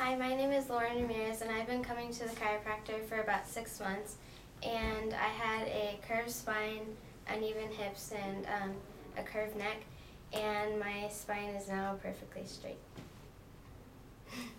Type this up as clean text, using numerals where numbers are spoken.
Hi, my name is Lauren Ramirez, and I've been coming to the chiropractor for about 6 months. And I had a curved spine, uneven hips, and a curved neck, and my spine is now perfectly straight.